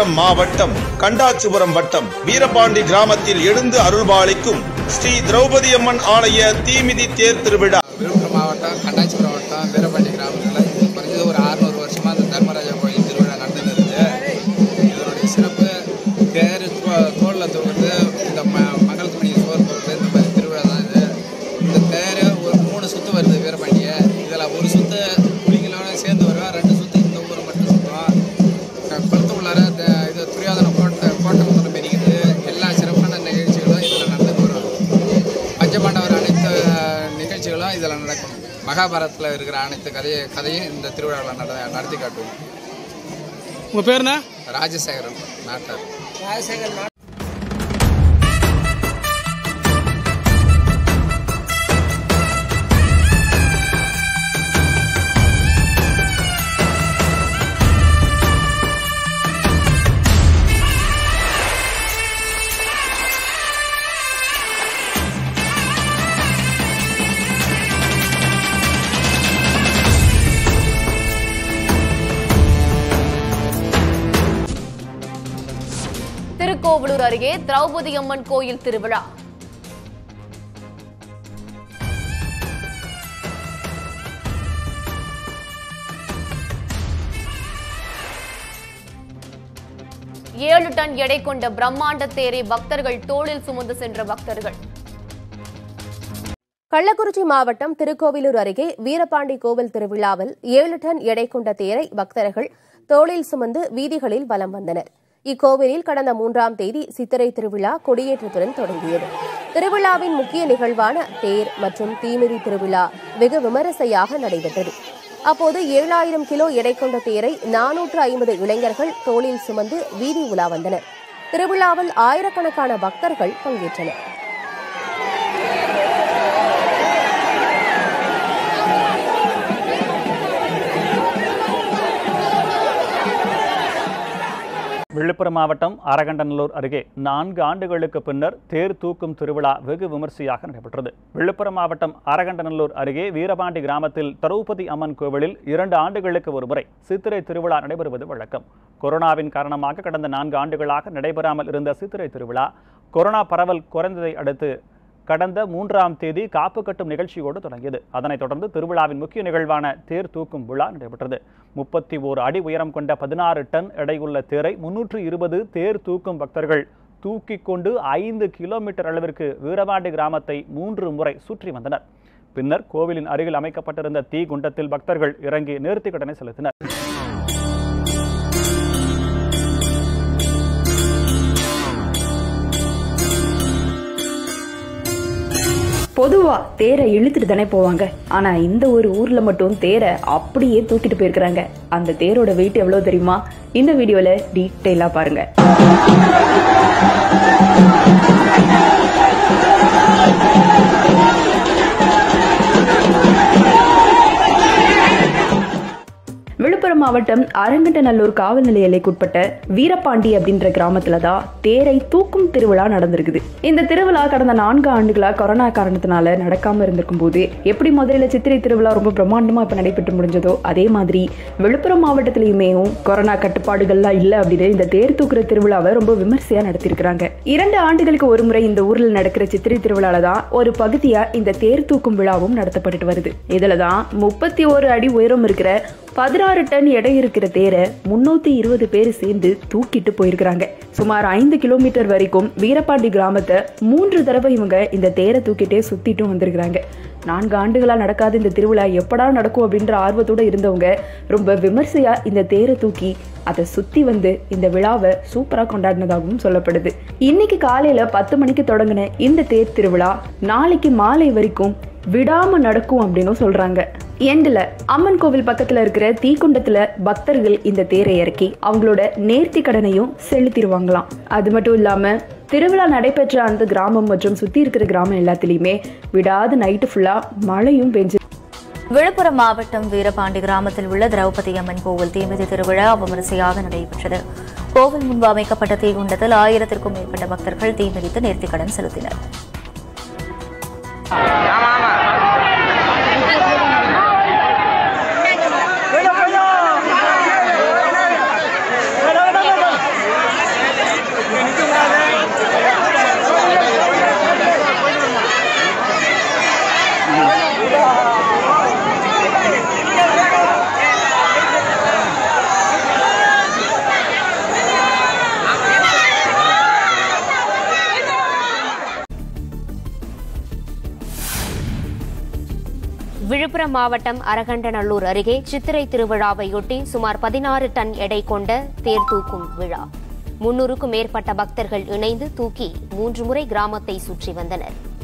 விழுப்புரம் மாவட்டம் கண்டாச்சிபுரம் வட்டம் வீரபாண்டி கிராமத்தில் எழுந்து அருள்பாலிக்கும் ஸ்ரீ திரௌபதி அம்மன் ஆலய தீமிதி தேர் திருவிழா. விழுப்புரம் மாவட்டம் கண்டாச்சிபுரம் வட்டம் வீரபாண்டி கிராமத்தில் குறைஞ்சது ஒரு 600 வருஷமாக இந்த தர்மராஜா கோயில் திருவிழா நடந்துன்னு இருக்குது. இதனுடைய சிறப்பு தேர் தோளில் தூக்குறது, இந்த மங்களத்துமணி சோறு போடுறது, இந்த மாதிரி திருவிழா தான் இது. இந்த தேர் ஒரு 3 சுற்று வருது வீரபாண்டியை. இதில் ஒரு சுற்று புலிகளோட சேர்ந்து வருவேன், 2 சுற்று இந்த ஊரை மட்டும் சுற்றுவோம். குளத்து உள்ளார இது துரியோதன கோட்டை முதல்ல பெருகிது. எல்லா சிறப்பான நிகழ்ச்சிகளும் இதில் நடந்துட்டு வரும். பஞ்சபாண்டவர் அனைத்து நிகழ்ச்சிகளும் இதில் நடக்கும். மகாபாரதத்தில் இருக்கிற அனைத்து கதையும் இந்த திருவிழாவில் நடத்தி காட்டுவோம். உங்கள் பேர் என்ன? ராஜசேகரன் நாட்டார். திருக்கோவிலூர் அருகே திரௌபதி அம்மன் கோயில் திருவிழா. ஏழு டன் எடை கொண்ட பிரம்மாண்ட தேரை பக்தர்கள் தோளில் சுமந்து சென்ற பக்தர்கள். கள்ளக்குறிச்சி மாவட்டம் திருக்கோவிலூர் அருகே வீரபாண்டி கோவில் திருவிழாவில் 7 டன் எடை கொண்ட தேரை பக்தர்கள் தோளில் சுமந்து வீதிகளில் வலம் வந்தனர். இக்கோவிலில் கடந்த 3ஆம் தேதி சித்திரை திருவிழா கொடியேற்றத்துடன் தொடங்கியது. திருவிழாவின் முக்கிய நிகழ்வான தேர் மற்றும் தீமிதி திருவிழா வெகு விமரிசையாக நடைபெற்றது. அப்போது 7000 கிலோ எடை கொண்ட தேரை 450 இளைஞர்கள் தோளில் சுமந்து வீதி உலா வந்தனர். திருவிழாவில் ஆயிரக்கணக்கான பக்தர்கள் பங்கேற்றனர். விழுப்புரம் மாவட்டம் அரகண்டநல்லூர் அருகே 4 ஆண்டுகளுக்கு பின்னர் தேர் தூக்கும் திருவிழா வெகு விமரிசையாக நடைபெற்றது. விழுப்புரம் மாவட்டம் அரகண்டநல்லூர் அருகே வீரபாண்டி கிராமத்தில் திரௌபதி அம்மன் கோவிலில் 2 ஆண்டுகளுக்கு ஒருமுறை சித்திரை திருவிழா நடைபெறுவது வழக்கம். கொரோனாவின் காரணமாக கடந்த 4 ஆண்டுகளாக நடைபெறாமல் இருந்த சித்திரை திருவிழா கொரோனா பரவல் குறைந்ததை அடுத்து கடந்த 3ஆம் தேதி காப்பு கட்டும் நிகழ்ச்சியோடு தொடங்கியது. அதனைத் தொடர்ந்து திருவிழாவின் முக்கிய நிகழ்வான தேர் தூக்கும் விழா நடைபெற்றது. 31 அடி உயரம் கொண்ட 16 டன் எடையுள்ள தேரை 320 தேர் தூக்கும் பக்தர்கள் தூக்கிக் கொண்டு 5 கிலோமீட்டர் அளவிற்கு வீரபாண்டி கிராமத்தை 3 முறை சுற்றி வந்தனர். பின்னர் கோவிலின் அருகில் அமைக்கப்பட்டிருந்த தீ குண்டத்தில் பக்தர்கள் இறங்கி நேர்த்திக் கடனை செலுத்தினர். பொதுவா தேரை இழுத்துட்டு தானே போவாங்க. ஆனா இந்த ஒரு ஊர்ல மட்டும் தேரை அப்படியே தூக்கிட்டு போயிருக்கிறாங்க. அந்த தேரோட வெயிட் எவ்வளவு தெரியுமா? இந்த வீடியோல டீட்டெயிலா பாருங்க. விழுப்புரம் மாவட்டம் அரங்கண்டநல்லூர் காவல் நிலைய எல்லைக்குட்பட்ட வீரபாண்டி அப்படின்ற கிராமத்துல தான் தேரை தூக்கும் திருவிழா நடந்திருக்குது. இந்த திருவிழா கடந்த 4 ஆண்டுகளா கொரோனா காரணத்தினால நடக்காம இருந்திருக்கும் போது எப்படி முதலில் சித்திரை திருவிழா ரொம்ப பிரம்மாண்டமா இப்ப நடைபெற்று முடிஞ்சதோ அதே மாதிரி விழுப்புரம் மாவட்டத்திலயுமே கொரோனா கட்டுப்பாடுகள்லாம் இல்ல அப்படின்னு இந்த தேர் தூக்குற திருவிழாவை ரொம்ப விமர்சையா நடத்திருக்கிறாங்க. 2 ஆண்டுகளுக்கு ஒரு முறை இந்த ஊர்ல நடக்கிற சித்திரை திருவிழால தான் ஒரு பகுதியா இந்த தேர் தூக்கும் விழாவும் நடத்தப்பட்டு வருது. இதுலதான் 31 அடி உயரம் இருக்கிற 16 டன் எடை இருக்கிற தேரை 320 பேர் சேர்ந்து தூக்கிட்டு போயிருக்கிறாங்க. சுமார் 5 கிலோமீட்டர் வரைக்கும் வீரபாண்டி கிராமத்தை 3 தடவை இவங்க இந்த தேரை தூக்கிட்டே சுத்திட்டும் வந்திருக்கிறாங்க. 4 ஆண்டுகளா நடக்காத இந்த திருவிழா எப்படா நடக்கும் அப்படின்ற ஆர்வத்தோட இருந்தவங்க ரொம்ப விமர்சையா இந்த தேரை தூக்கி அதை சுத்தி வந்து இந்த விழாவை சூப்பரா கொண்டாடினதாகவும் சொல்லப்படுது. இன்னைக்கு காலையில 10 மணிக்கு தொடங்கின இந்த தேர் திருவிழா நாளைக்கு மாலை வரைக்கும் விடாம நடக்கும் அப்படின்னு சொல்றாங்க. எண்டில் அம்மன் கோவில் பக்கத்துல இருக்கிற தீக்குண்டத்துல பக்தர்கள் இந்த தேரை இறக்கி அவங்களோட நேர்த்தி கடனையும் செலுத்திடுவாங்களாம். அது மட்டும் இல்லாம திருவிழா நடைபெற்ற அந்த கிராமம் மற்றும் சுத்தி இருக்கிற கிராமம் எல்லாத்திலயுமே விடாது நைட்டு ஃபுல்லா மழையும் பெஞ்சு. விழுப்புரம் மாவட்டம் வீரபாண்டி கிராமத்தில் உள்ள திரௌபதி அம்மன் கோவில் தீமிதி திருவிழா விமரிசையாக நடைபெற்றது. கோவில் முன்பு அமைக்கப்பட்ட தீக்குண்டத்தில் 1000க்கும் மேற்பட்ட பக்தர்கள் தீமிதித்து நேர்த்திக்கடன் செலுத்தினர். விழுப்புரம் மாவட்டம் அரகண்டநல்லூர் அருகே சித்திரை திருவிழாவையொட்டி சுமார் 16 டன் எடை கொண்ட தேர் தூக்கும் விழா. 300க்கும் மேற்பட்ட பக்தர்கள் இணைந்து தூக்கி 3 முறை கிராமத்தை சுற்றி வந்தனர்.